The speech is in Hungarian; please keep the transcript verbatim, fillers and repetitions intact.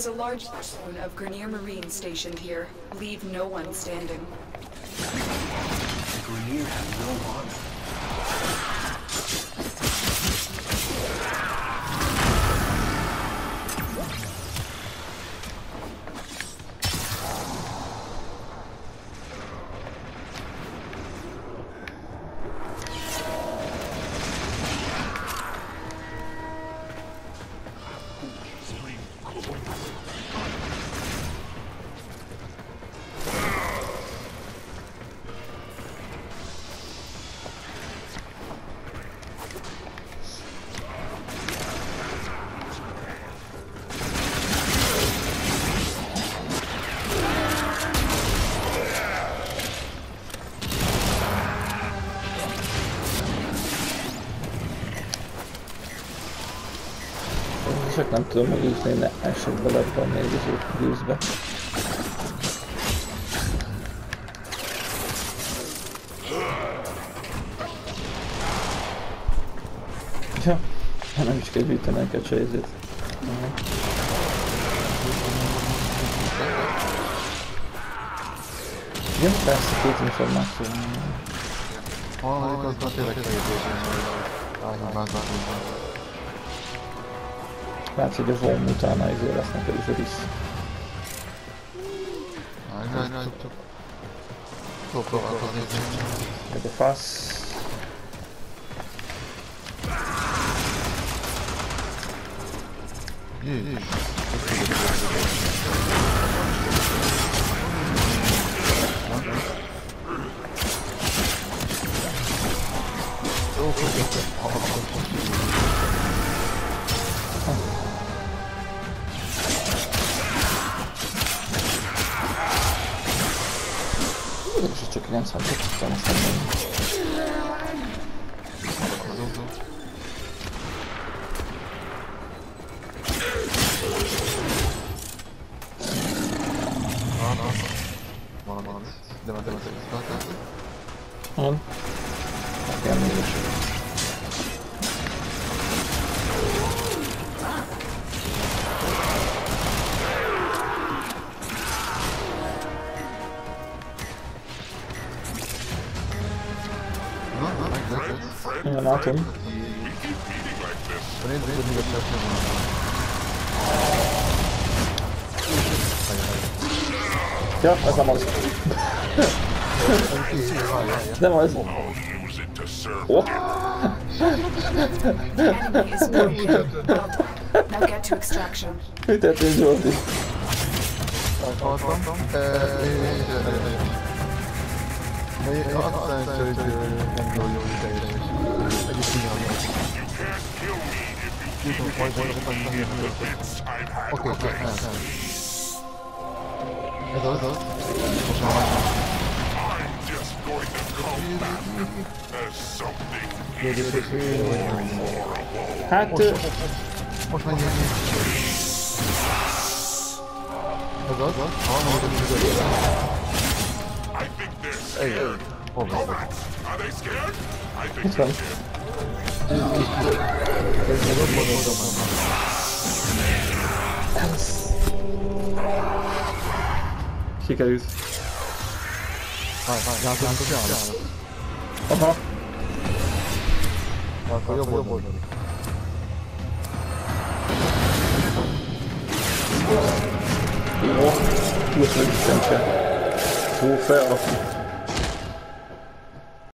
There's a large zone of Grineer Marines stationed here. Leave no one standing. The Grineer have no honor. Csak nem tudom, hogy így ne esek bele ebbe a mérgező gőzbe. Ja, nem is kell gyűjtenek a csejzét. Igen, persze két információ. Harmadik az már tényleg kérdésem. Látsz, hogy a Vom utána izé lesz neked is a disz. Jaj, jaj, csak... Tudok próbálkozni. Meg a fasz. Jézus. És csak kilencvenkettő tudtam azt mondani. Van, van. De már tényleg született. Van. Nekem mégis. Igen, látom. Nézd, hogy még a cseppnél van. Ja, ez nem az. Nem az. Oh. Now get to extraction. Mi történt, Zsolti? Hallottam. De aztán szerintem nem jó jó idejére is. Egyik kinyalni. Jutom, majd voltak a Oké, oké, nem. Ez az, az. Most már már. Hát... Most menjünk. Ez az, az. Ha, nem tudom, hogy az. Ej, hol van? Itt van. Sikerült. Várj, várj, látom, hogy az állat. Aha. Akkor jobb oldal. Jó, túl sem se. Túl fel.